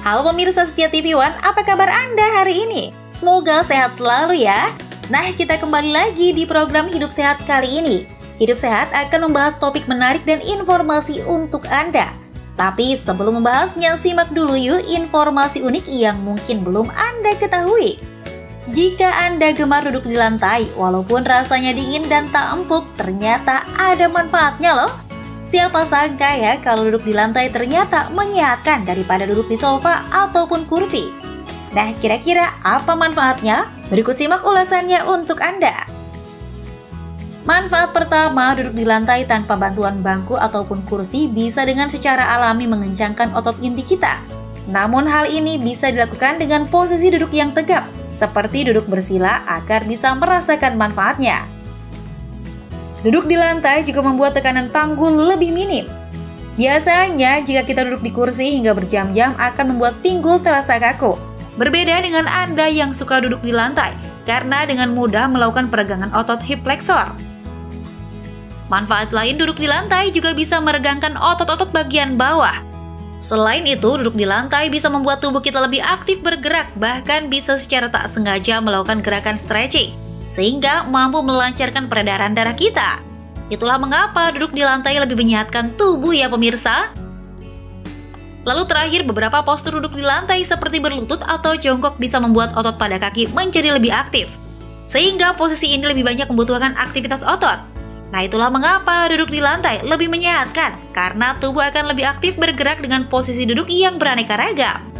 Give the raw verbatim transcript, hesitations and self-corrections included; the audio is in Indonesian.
Halo pemirsa setia T V One, apa kabar Anda hari ini? Semoga sehat selalu ya. Nah, kita kembali lagi di program Hidup Sehat kali ini. Hidup Sehat akan membahas topik menarik dan informasi untuk Anda. Tapi sebelum membahasnya, simak dulu yuk informasi unik yang mungkin belum Anda ketahui. Jika Anda gemar duduk di lantai, walaupun rasanya dingin dan tak empuk, ternyata ada manfaatnya loh. Siapa sangka ya kalau duduk di lantai ternyata menyehatkan daripada duduk di sofa ataupun kursi. Nah, kira-kira apa manfaatnya? Berikut simak ulasannya untuk Anda. Manfaat pertama, duduk di lantai tanpa bantuan bangku ataupun kursi bisa dengan secara alami mengencangkan otot inti kita. Namun hal ini bisa dilakukan dengan posisi duduk yang tegap, seperti duduk bersila agar bisa merasakan manfaatnya. Duduk di lantai juga membuat tekanan panggul lebih minim. Biasanya jika kita duduk di kursi hingga berjam-jam akan membuat pinggul terasa kaku. Berbeda dengan Anda yang suka duduk di lantai, karena dengan mudah melakukan peregangan otot hip flexor. Manfaat lain duduk di lantai juga bisa meregangkan otot-otot bagian bawah. Selain itu, duduk di lantai bisa membuat tubuh kita lebih aktif bergerak, bahkan bisa secara tak sengaja melakukan gerakan stretching, sehingga mampu melancarkan peredaran darah kita. Itulah mengapa duduk di lantai lebih menyehatkan tubuh ya pemirsa. Lalu terakhir, beberapa postur duduk di lantai seperti berlutut atau jongkok bisa membuat otot pada kaki menjadi lebih aktif, sehingga posisi ini lebih banyak membutuhkan aktivitas otot. Nah, itulah mengapa duduk di lantai lebih menyehatkan, karena tubuh akan lebih aktif bergerak dengan posisi duduk yang beraneka ragam.